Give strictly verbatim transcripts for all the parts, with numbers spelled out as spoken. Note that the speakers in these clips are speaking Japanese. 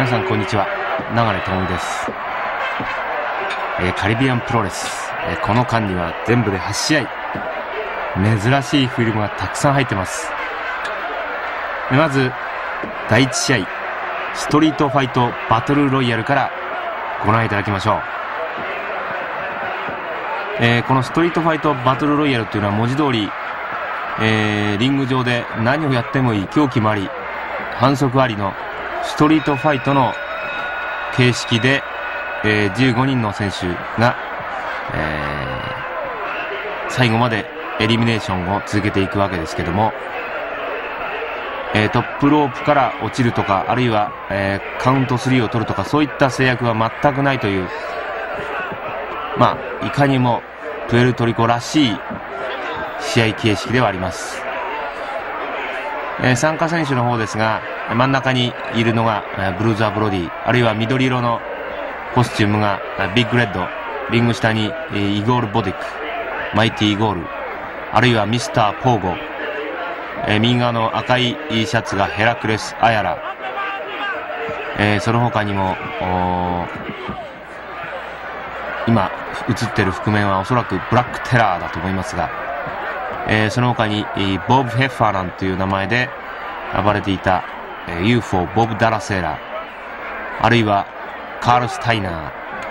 皆さんこんにちは、流智です。えー、カリビアンプロレス、えー、この間には全部ではち試合、珍しいフィルムがたくさん入ってます。まずだいいち試合、ストリートファイトバトルロイヤルからご覧いただきましょう。えー、このストリートファイトバトルロイヤルというのは文字通り、えー、リング上で何をやってもいい、狂気もあり反則ありのストリートファイトの形式で、えー、じゅうごにんの選手が、えー、最後までエリミネーションを続けていくわけですけども、えー、トップロープから落ちるとか、あるいは、えー、カウントスリーを取るとか、そういった制約は全くないという、まあいかにもプエルトリコらしい試合形式ではあります。えー、参加選手の方ですが、真ん中にいるのがブルーザー・ブロディ、あるいは緑色のコスチュームがビッグレッド、リング下にイゴール・ボディック、マイティ・イゴール、あるいはミスター・ポーゴ、えー、右側の赤いシャツがヘラクレス・アヤラ、えー、その他にも今映ってる覆面はおそらくブラックテラーだと思いますが、えー、その他にボブ・ヘッファーランという名前で暴れていた ユーフォー ボブ・ダラセーラ、あるいはカール・スタイナー、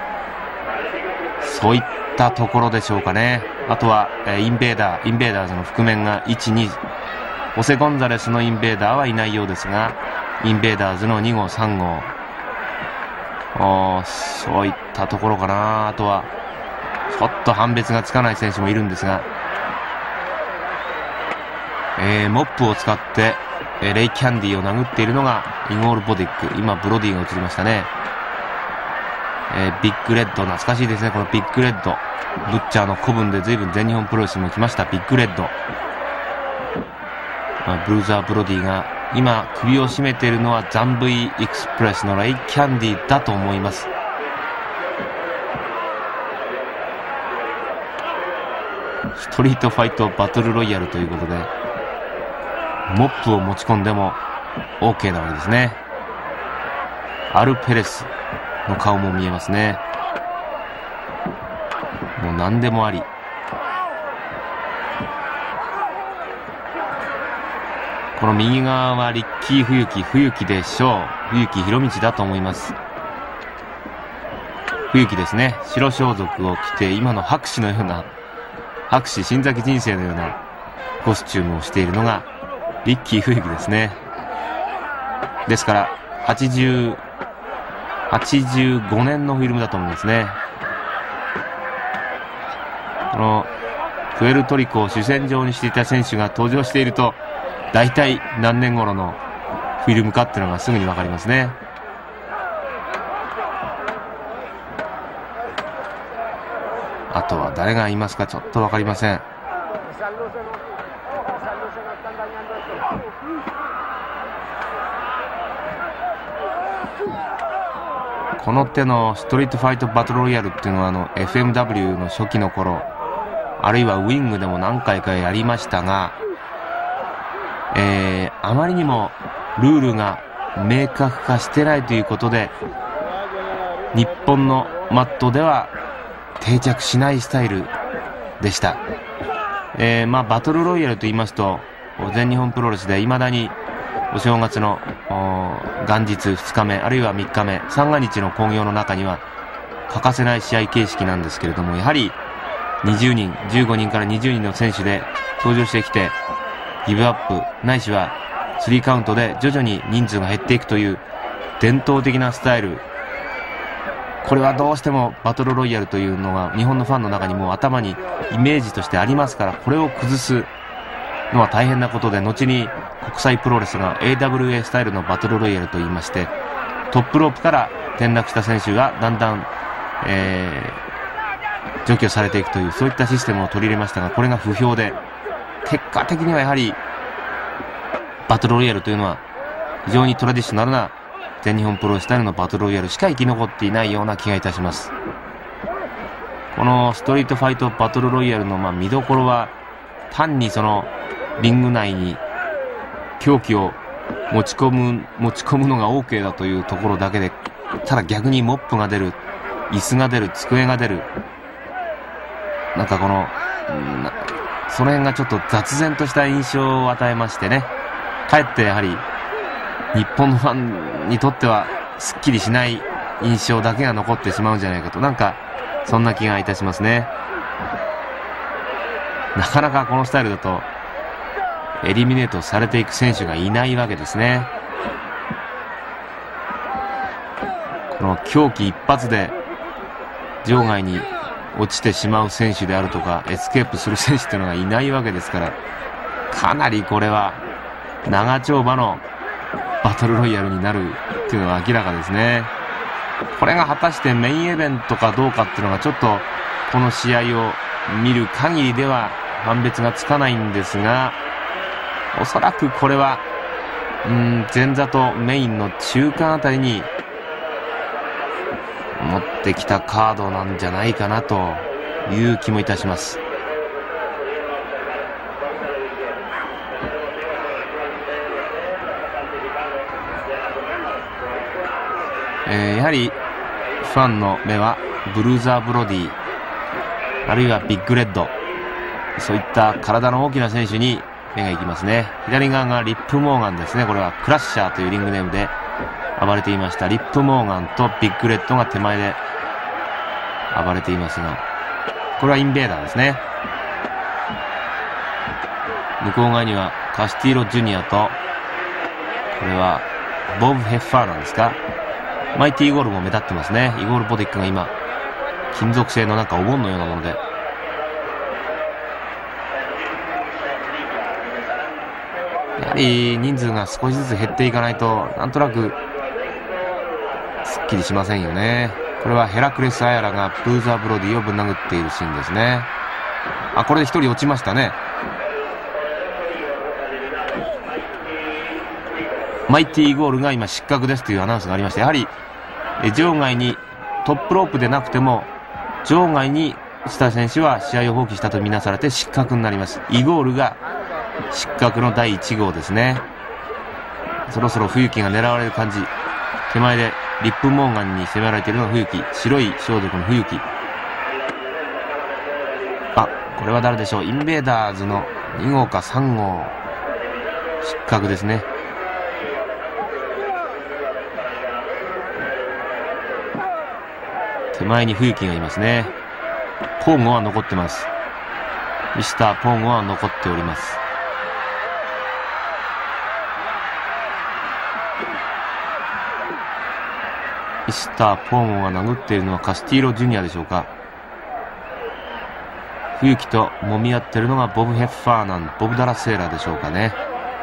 そういったところでしょうかね。あとはインベーダーインベーダーズの覆面がいち、に、ホセ・ゴンザレスのインベーダーはいないようですが、インベーダーズのに号さん号、おそういったところかな。あとはちょっと判別がつかない選手もいるんですが、えー、モップを使って、えー、レイ・キャンディを殴っているのがイゴール・ボディック、今ブロディが映りましたね。えー、ビッグレッド、懐かしいですね、このビッグレッド、ブッチャーの古文で随分全日本プロレスにも来ましたビッグレッド、まあ、ブルーザー・ブロディが今首を絞めているのはザンブイエクスプレスのレイ・キャンディだと思います。ストリートファイトバトルロイヤルということで、モップを持ち込んでも OK なわけですね。アル・ペレスの顔も見えますね。もう何でもあり。この右側はリッキー・冬木冬木でしょう。冬木博道だと思います。冬木ですね。白装束を着て今の白紙のような、白紙新崎人生のようなコスチュームをしているのがリッキー・冬木ですね。ですからはちじゅう、はちじゅうごねんのフィルムだと思うんですね。このプエルトリコを主戦場にしていた選手が登場していると、大体何年頃のフィルムかっていうのがすぐに分かりますね。あとは誰がいますかちょっと分かりません。この手のストリートファイトバトルロイヤルっていうのはあの エフエムダブリュー の初期の頃、あるいはウィングでも何回かやりましたが、えー、あまりにもルールが明確化してないということで、日本のマットでは定着しないスタイルでした。えー、まあバトルロイヤルと言いますと、全日本プロレスでいまだにお正月の元日ふつかめ、あるいはみっかめ、三が日の興行の中には欠かせない試合形式なんですけれども、やはりにじゅうにん、じゅうごにんからにじゅうにんの選手で登場してきて、ギブアップないしはスリーカウントで徐々に人数が減っていくという伝統的なスタイル、これはどうしてもバトルロイヤルというのが日本のファンの中にも頭にイメージとしてありますから、これを崩すのは大変なことで、後に国際プロレスが エーダブリューエー スタイルのバトルロイヤルと言いまして、トップロープから転落した選手がだんだん、えー、除去されていくという、そういったシステムを取り入れましたが、これが不評で、結果的にはやはりバトルロイヤルというのは非常にトラディショナルな全日本プロレススタイルのバトルロイヤルしか生き残っていないような気がいたします。このストリートファイトバトルロイヤルのまあ見どころは、単にそのリング内に狂気を持ち込む持ち込むのが OK だというところだけで、ただ逆にモップが出る、椅子が出る、机が出る、なんかこのその辺がちょっと雑然とした印象を与えましてね、かえってやはり日本のファンにとってはすっきりしない印象だけが残ってしまうんじゃないかと、なんかそんな気がいたしますね。なかなかこのスタイルだとエリミネートされていく選手がいないわけですね。この狂気一発で場外に落ちてしまう選手であるとか、エスケープする選手というのがいないわけですから、かなりこれは長丁場のバトルロイヤルになるっていうのは明らかですね。これが果たしてメインイベントかどうかっていうのがちょっとこの試合を見る限りでは判別がつかないんですが、おそらくこれはうーん前座とメインの中間あたりに持ってきたカードなんじゃないかなという気もいたします。えー、やはりファンの目はブルーザー・ブロディ、あるいはビッグレッド、そういった体の大きな選手に目が行きますね。左側がリップ・モーガンですね。これはクラッシャーというリングネームで暴れていましたリップ・モーガンとビッグレッドが手前で暴れていますが、これはインベーダーですね。向こう側にはカスティーロ・ジュニアと、これはボブ・ヘッファーなんですか、マイティ・イゴールも目立ってますね。イゴール・ボディックが今金属製のなんかお盆のようなもので、やはり人数が少しずつ減っていかないとなんとなくすっきりしませんよね。これはヘラクレス・アヤラがブルーザー・ブロディをぶん殴っているシーンですね。あ、これで一人落ちましたね。マイティ・イゴールが今失格ですというアナウンスがありました。やはり場外にトップロープでなくても場外にした選手は試合を放棄したとみなされて失格になります。イゴールが失格のだいいち号ですね。そろそろ冬木が狙われる感じ。手前でリップ・モーガンに攻められているのが冬木、白い装束の冬木。あ、これは誰でしょう。インベーダーズのに号かさん号、失格ですね。手前に冬木がいますね。ポーゴは残ってます。ミスターポーゴは残っております。ミスターポーゴが殴っているのはカスティーロジュニアでしょうか。冬木と揉み合っているのがボブ・ヘッファーナン、ボブ・ダラセーラーでしょうかね。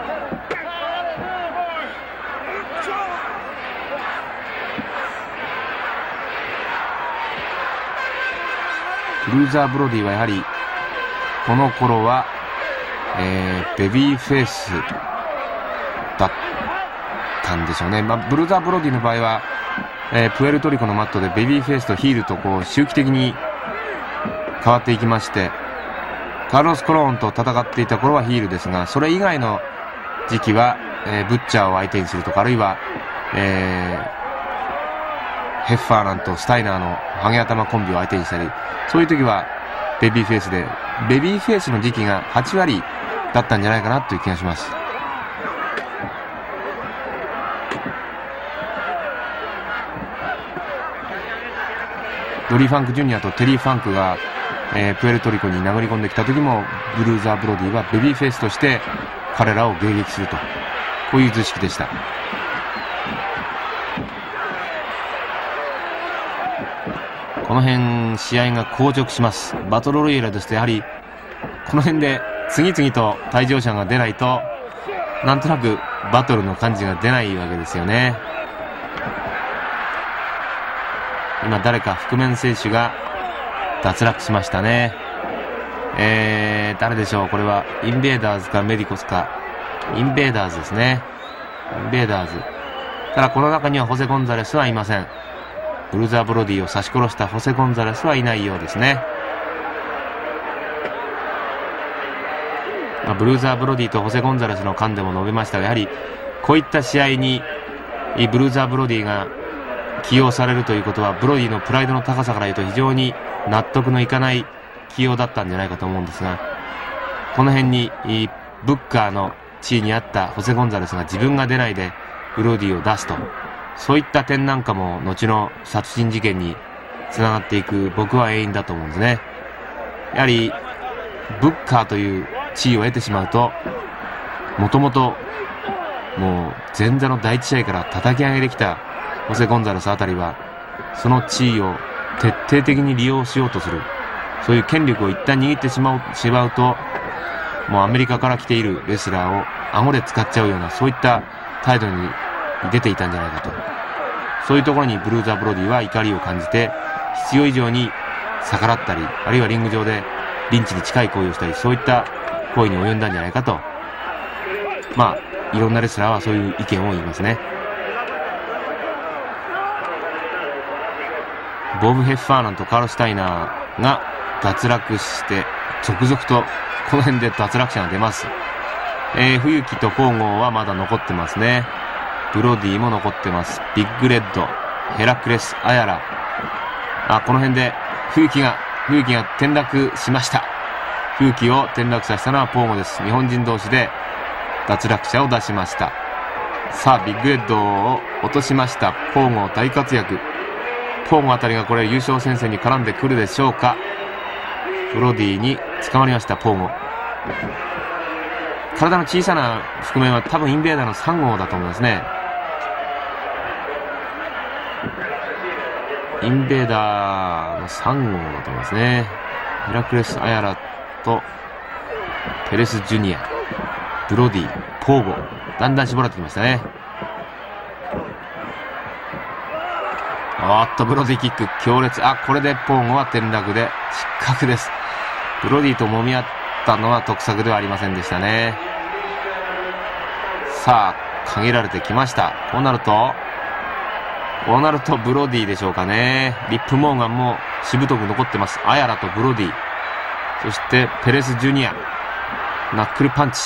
ブルーザー・ブロディはやはりこの頃は、えー、ベビーフェイスだったんでしょうね。まあ、ブルーザー・ブロディの場合は、えー、プエルトリコのマットでベビーフェイスとヒールとこう周期的に変わっていきまして、カルロス・コローンと戦っていた頃はヒールですが、それ以外の時期は、えー、ブッチャーを相手にするとか、あるいは、えー、ヘッファーナンとスタイナーのハゲ頭コンビを相手にしたり、そういう時はベビーフェイスで、ベビーフェイスの時期がはち割だったんじゃないかなという気がします。ドリー・ファンク・ジュニアとテリー・ファンクが、えー、プエルトリコに殴り込んできた時もブルーザー・ブロディはベビーフェイスとして彼らを迎撃すると、こういう図式でした。この辺試合が硬直します。バトルロイヤルですとやはりこの辺で次々と退場者が出ないとなんとなくバトルの感じが出ないわけですよね。今誰か覆面選手が脱落しましたね。えー、誰でしょう。これはインベーダーズかメディコスか。インベーダーズですね。インベーダーズ。ただこの中にはホセ・ゴンザレスはいません。ブルーザー・ブロディを刺し殺したホセ・ゴンザレスはいないようですね。まあ、ブルーザー・ブロディとホセ・ゴンザレスの間でも述べましたが、やはりこういった試合にブルーザー・ブロディが起用されるということは、ブロディのプライドの高さから言うと非常に納得のいかない起用だったんじゃないかと思うんですが、この辺にブッカーの地位にあったホセ・ゴンザレスが自分が出ないでブロディを出すと、そういった点なんかも後の殺人事件につながっていく、僕は遠因だと思うんですね。やはりブッカーという地位を得てしまうと、もともともう前座の第一試合から叩き上げてきたホセ・ゴンザレスあたりは、その地位を徹底的に利用しようとする、そういう権力を一旦握ってしまう、しまうと、もうアメリカから来ているレスラーを顎で使っちゃうような、そういった態度に出ていたんじゃないかと。そういうところにブルーザー・ブロディは怒りを感じて、必要以上に逆らったり、あるいはリング上でリンチに近い行為をしたり、そういった行為に及んだんじゃないかと、まあいろんなレスラーはそういう意見を言いますね。ボブ・ヘッファーナンとカール・スタイナーが脱落して、続々とこの辺で脱落者が出ます。えー、冬木とポーゴーはまだ残ってますね。ブロディも残ってます。ビッグレッド、ヘラクレス・アヤラ、あ、この辺で冬木が冬木が転落しました。冬木を転落させたのはポーゴです。日本人同士で脱落者を出しました。さあビッグレッドを落としました。ポーゴ大活躍。ポーゴあたりがこれ優勝戦線に絡んでくるでしょうか。ブロディに捕まりました。ポーゴ、体の小さな覆面は多分インベーダーのさん号だと思いますね。インベーダーのさん号だと思いますね。ヘラクレス・アヤラとペレス・ジュニア、ブロディ、ポーゴ、だんだん絞られてきましたね。おっとブロディキック強烈。あ、これでポーゴは転落で失格です。ブロディと揉み合ったのは得策ではありませんでしたね。さあ限られてきました。こうなるとこうなるとブロディでしょうかね。リップ・モーガンもしぶとく残ってます。アヤラとブロディ、そしてペレス・ジュニア、ナックルパンチ。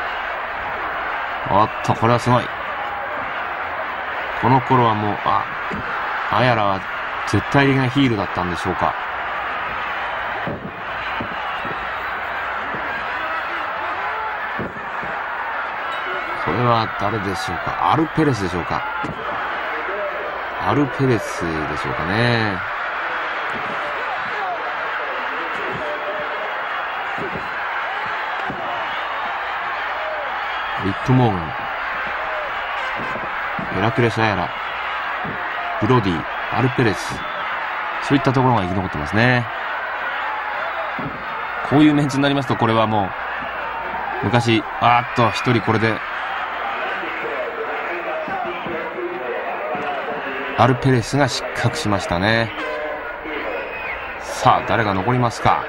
おっとこれはすごい。この頃はもうあアヤラは絶対的なヒールだったんでしょうか。これは誰でしょうか。アル・ペレスでしょうか。アル・ペレスでしょうかね。リップ・モーガン、ヘラクレス・アヤラ、ブロディ、アル・ペレス、そういったところが生き残ってますね。こういうメンツになりますと、これはもう昔あーっと一人これでアル・ペレスが失格しましたね。さあ誰が残りますか。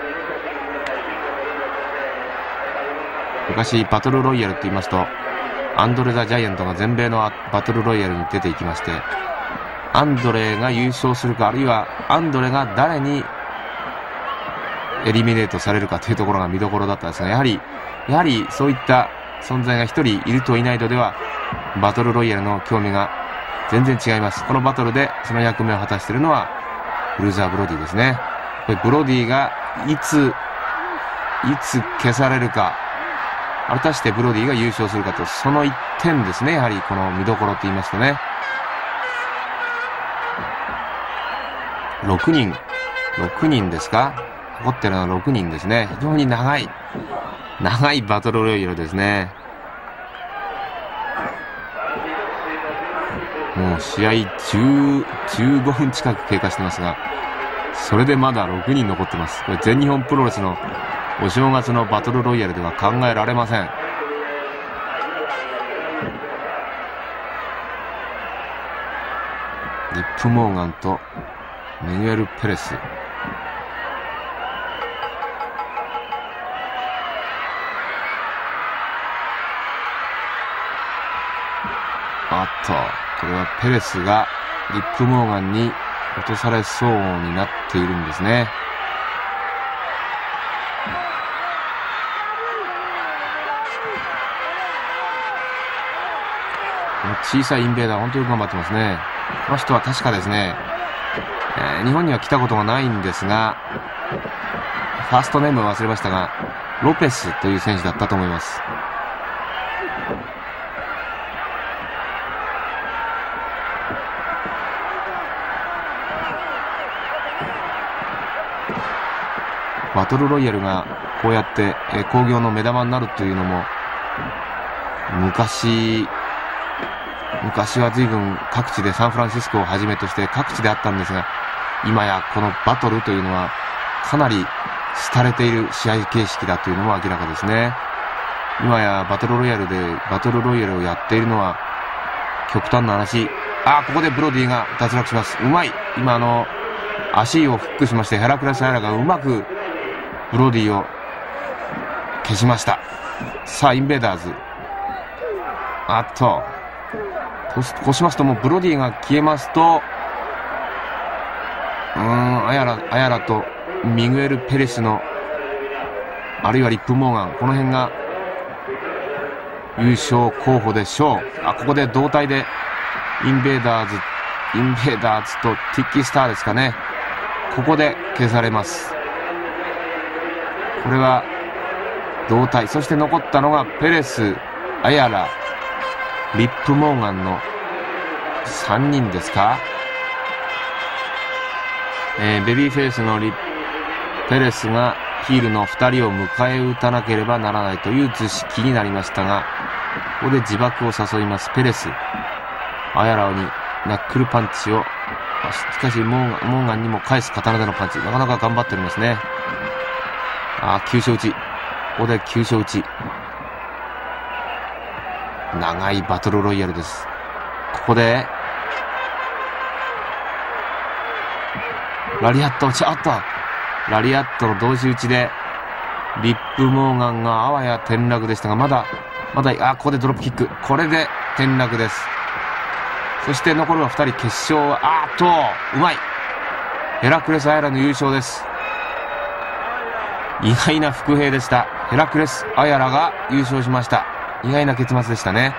昔バトルロイヤルって言いますと、アンドレ・ザ・ジャイアントが全米のバトルロイヤルに出ていきまして、アンドレが優勝するか、あるいはアンドレが誰にエリミネートされるかというところが見どころだったんですが、やはりやはりそういった存在が一人いるといないとではバトルロイヤルの興味が全然違います。このバトルでその役目を果たしているのはブルーザー・ブロディですね。これブロディがいついつ消されるか、果たしてブロディが優勝するかと、その一点ですね。やはりこの見どころと言いますとね、ろくにんろくにんですか、残ってるのはろくにんですね。非常に長い長いバトルロイヤルですね。もう試合じゅう、じゅうごふん近く経過してますが、それでまだろくにん残ってます。これ全日本プロレスのお正月のバトルロイヤルでは考えられません。リップ・モーガンとミグエル・ペレス、あっとこれはペレスがリップ・モーガンに落とされそうになっているんですね。 小さいインベーダー本当によく頑張ってますね。この人は確かですね、えー、日本には来たことがないんですが、ファーストネームを忘れましたが、ロペスという選手だったと思います。バトルロイヤルがこうやって興行の目玉になるというのも、昔昔は随分各地で、サンフランシスコをはじめとして各地であったんですが、今やこのバトルというのはかなり廃れている試合形式だというのも明らかですね。今やバトルロイヤルでバトルロイヤルをやっているのは極端な話、あーここでブロディが脱落します。うまい。今あの足をフックしまして、ヘラクレス・アイラがうまくブロディを消しました。さあインベーダーズ、あっとこうしますと、もうブロディが消えますと、うーんアヤラアヤラとミグエル・ペレスの、あるいはリップ・モーガン、この辺が優勝候補でしょう。あここで同体でインベーダーズインベーダーズとティッキースターですかね、ここで消されます。これは同体。そして残ったのがペレス、アヤラ、リップ・モーガンのさんにんですか。えー、ベビーフェイスのリペレスがヒールのふたりを迎え撃たなければならないという図式になりましたが、ここで自爆を誘いますペレス。アヤラにナックルパンチを、しかしモーガン、モーガンにも返す刀でのパンチ、なかなか頑張っておりますね。あー急所打ち、ここで急所打ち、長いバトルロイヤルです。ここでラリアット、ちょっとラリアットの同士打ちでリップ・モーガンがあわや転落でしたが、まだまだあここでドロップキック、これで転落です。そして残るはふたり、決勝はあーっとうまい、ヘラクレス・アヤラの優勝です。意外な伏兵でした。ヘラクレス・アヤラが優勝しました。意外な結末でしたね。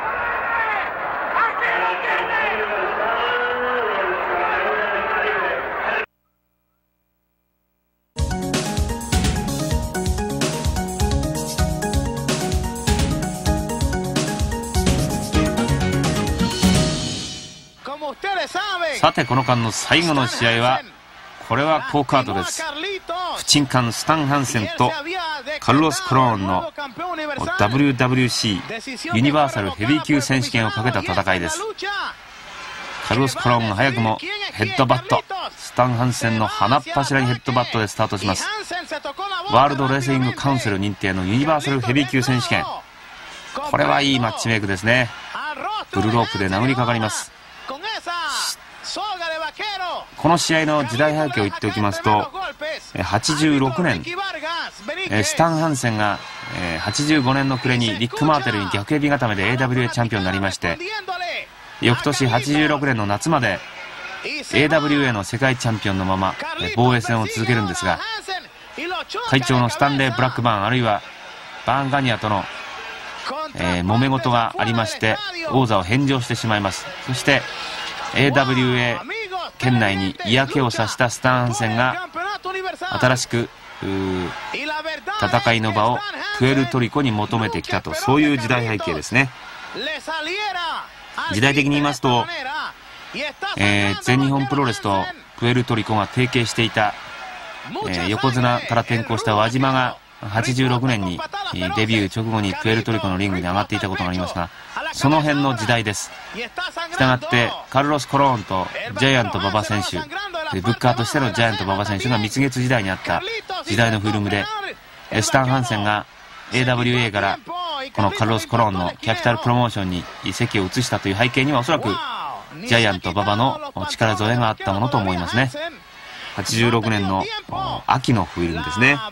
さてこの間の最後の試合は、これは好カードです。不沈艦スタン・ハンセンとカルロス・コローンの ダブリューダブリューシー ユニバーサルヘビー級選手権をかけた戦いです。カルロス・コローンが早くもヘッドバット、スタン・ハンセンの鼻っ柱にヘッドバットでスタートします。ワールドレスリングカウンセル認定のユニバーサルヘビー級選手権、これはいいマッチメイクですね。ブルロープで殴りかかります。この試合の時代背景を言っておきますと、はちじゅうろくねんスタン・ハンセンがはちじゅうごねんの暮れにリック・マーテルに逆エビ固めで エーダブリューエー チャンピオンになりまして、翌年はちじゅうろくねんの夏まで エーダブリューエー の世界チャンピオンのまま防衛戦を続けるんですが、会長のスタンレー・ブラックバーンあるいはバーンガニアとの、えー、揉め事がありまして王座を返上してしまいます。そして エーダブリューエー 圏内に嫌気をさしたスタン・ハンセンが新しく戦いの場をプエルトリコに求めてきたと、そういう時代背景ですね。時代的に言いますと、えー、全日本プロレスとプエルトリコが提携していた、えー、横綱から転向した輪島がはちじゅうろくねんにデビュー直後にプエルトリコのリングに上がっていたことがありますが、その辺の時代です。したがってカルロス・コローンとジャイアント馬場選手、ブッカーとしてのジャイアント馬場選手が蜜月時代にあった時代のフィルムで、スタン・ハンセンが エーダブリューエー からこのカルロス・コローンのキャピタルプロモーションに席を移したという背景には、おそらくジャイアント馬場の力添えがあったものと思いますね。はちじゅうろくねんの秋のフィルムですね。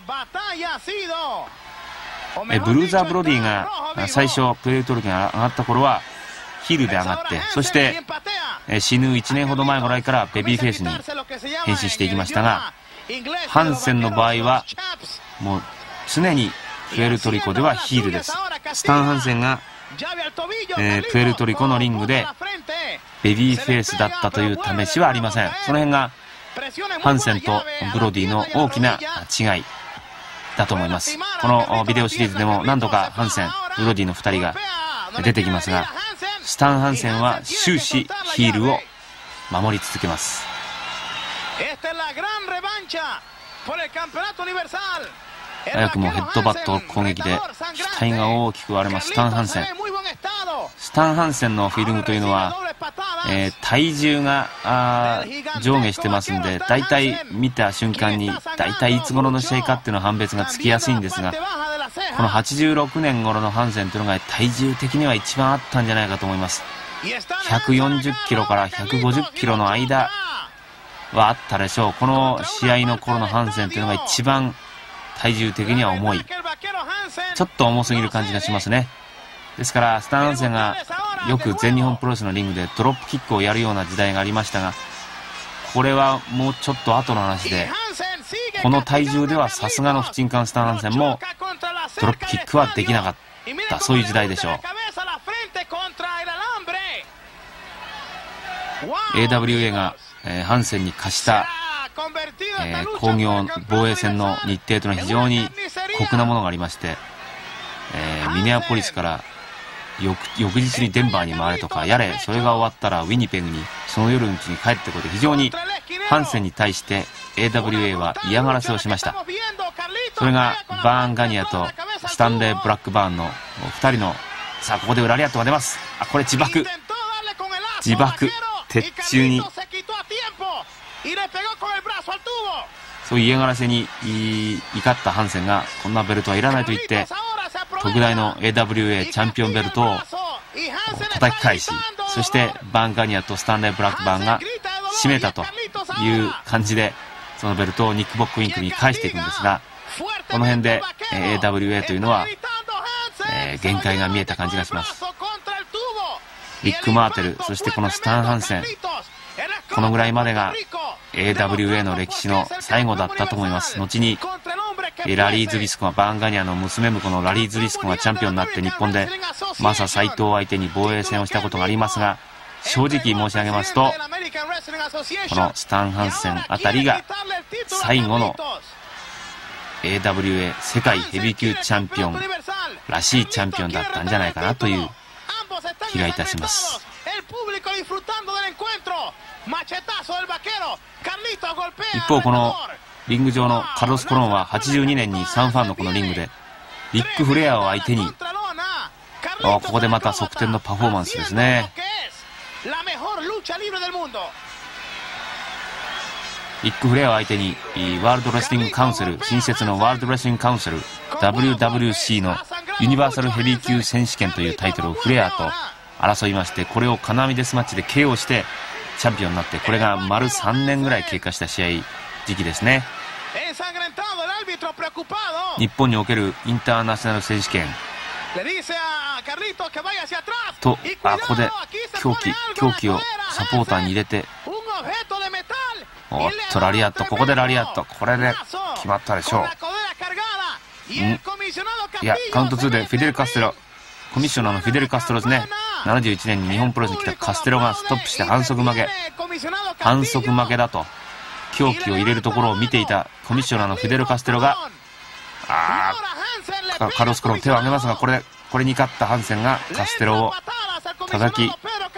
えブルーザー・ブロディが最初プエルトリコに上がった頃はヒールで上がって、そしてえ死ぬいちねんほど前ぐらいからベビーフェイスに変身していきましたが、ハンセンの場合はもう常にプエルトリコではヒールです。スタン・ハンセンがえー、プエルトリコのリングでベビーフェイスだったという試しはありません。その辺がハンセンとブロディの大きな違いだと思います。このビデオシリーズでも何度かハンセン、ブロディのふたりが出てきますが、スタン・ハンセンは終始ヒールを守り続けます。早くもヘッドバット攻撃で額が大きく割れますスタン・ハンセン。スタン・ハンセンのフィルムというのは、えー、体重が上下してますんで、だいたい見た瞬間にだいたいいつ頃の試合かっていうの判別がつきやすいんですが、このはちじゅうろくねん頃のハンセンというのが体重的には一番あったんじゃないかと思います。ひゃくよんじゅっキロからひゃくごじゅっキロの間はあったでしょう。この試合の頃のハンセンというのが一番体重的には重い、ちょっと重すぎる感じがしますね。ですからスタン・ハンセンがよく全日本プロレスのリングでドロップキックをやるような時代がありましたが、これはもうちょっと後の話で、この体重ではさすがの不沈感スタン・ハンセンもドロップキックはできなかった、そういう時代でしょう。 エーダブリューエー が、えー、ハンセンに課した、えー、工業防衛戦の日程というのは非常に酷なものがありまして、えー、ミネアポリスから翌, 翌日にデンバーに回れとか、やれそれが終わったらウィニペグにその夜のうちに帰ってこいと、非常にハンセンに対して エーダブリューエー は嫌がらせをしました。それがバーン・ガニアとスタンレー・ブラックバーンのふたりの、さあここでラリアットが出ます。あ、これ自爆自爆鉄柱に、そういう嫌がらせに怒ったハンセンが、こんなベルトはいらないと言って特大の エーダブリューエー チャンピオンベルトを叩き返し、そしてバーン・ガニアとスタンレー・ブラックバーンが締めたという感じで、そのベルトをニック・ボックウィンクに返していくんですが、この辺で エーダブリューエー というのは、えー、限界が見えた感じがします。リック・マーテル、そしてこのスタン・ハンセン、このぐらいまでが エーダブリューエー の歴史の最後だったと思います。後にラリー・ズビスコが、バーン・ガニアの娘婿のラリー・ズビスコがチャンピオンになって日本でマサ斎藤相手に防衛戦をしたことがありますが、正直申し上げますと、このスタン・ハンセンあたりが最後の エーダブリューエー 世界ヘビー級チャンピオンらしいチャンピオンだったんじゃないかなという気がいたします。一方、このリング上のカルロス・コロンははちじゅうにねんにサンファンのこのリングでリック・フレアを相手に、ここでまた側転のパフォーマンスですね。リック・フレアを相手にワールドレスリングカウンセル、新設のワールドレスリングカウンセル ダブリューダブリューシー のユニバーサルヘビー級選手権というタイトルをフレアと争いまして、これをカナミデスマッチで ケーオー してチャンピオンになって、これが丸さんねんぐらい経過した試合時期ですね。日本におけるインターナショナル選手権と、あ、ここで狂気狂気をサポーターに入れて、おっとラリアット、ここでラリアット、これで決まったでしょう。んいや、カウントツーでフィデル・カステロ、コミッショナーのフィデル・カステロですね。ななじゅういちねんに日本プロレスに来たカステロがストップして反則負け反則負けだと狂気を入れるところを見ていたコミッショナーのフィデル・カステロが、あーカルロス・コロン手を挙げますが、これこれに勝ったハンセンがカステロを叩き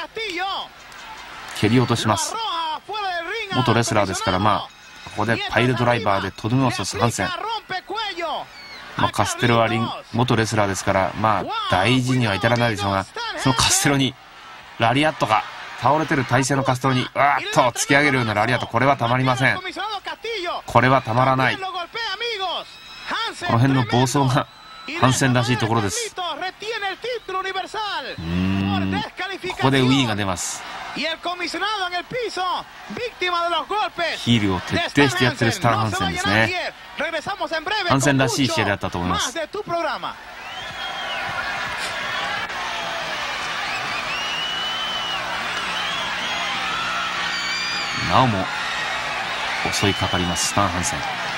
蹴り落とします。元レスラーですから、まあここでパイルドライバーでとどめを刺すハンセン、まあ、カステロはリン元レスラーですから、まあ大事には至らないでしょうが、そのカステロにラリアットが倒れてる体勢のカステロにわーっと突き上げるようなラリアット、これはたまりません。これはたまらない。この辺の暴走がハンセンらしいところです。うーん、ここでウィーが出ます。ヒールを徹底してやってるスタン・ハンセンですね。ハンセンらしい試合だったと思います。なおも襲いかかりますスタン・ハンセン。